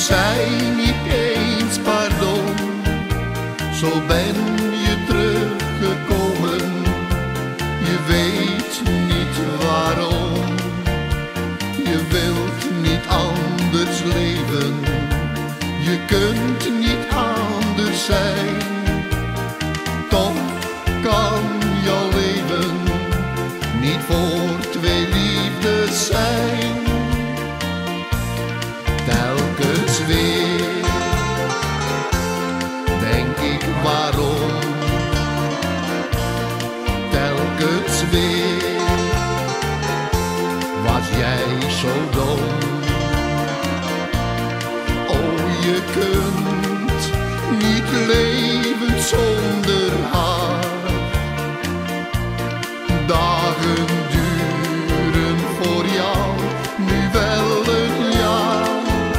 zei niet eens pardon, zo ben je teruggekomen. Je weet niet waarom, je wilt niet anders leven. Je kunt niet anders zijn, toch kan jouw leven niet voor twee liefdes zijn. Telkens weer denk ik waarom, telkens weer was jij zo dom. Oh, je kunt niet leven zonder haar. Dagen duren voor jou nu wel een jaar.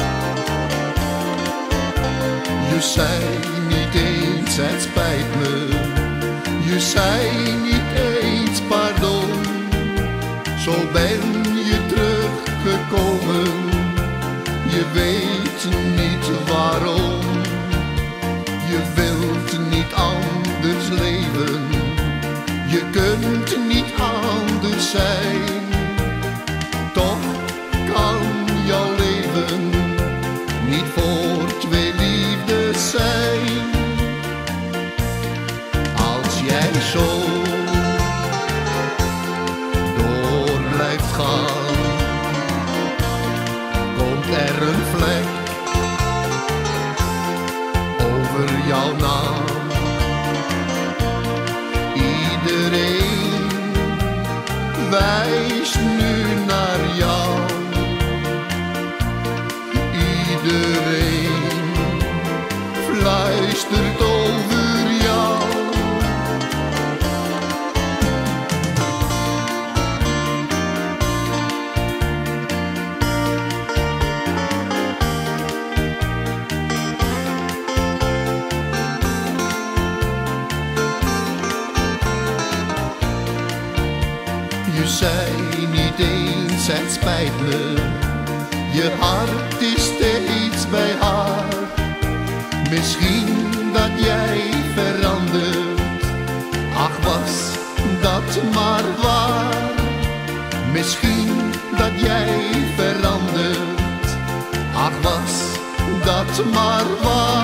Je zei niet eens het spijt me, je zei niet eens pardon. Zo ben je teruggekomen, je weet niet waarom. Je wilt niet anders leven, je kunt niet anders zijn. Toch kan jouw leven niet voor twee liefdes zijn. Als jij zo door blijft gaan, komt er een vlek over jouw naam. Iedereen wijst nu naar jou. Iedereen fluistert over jou. Je zei niet eens het spijt me, je hart is steeds bij haar. Misschien dat jij verandert, ach was dat maar waar. Misschien dat jij verandert, ach was dat maar waar.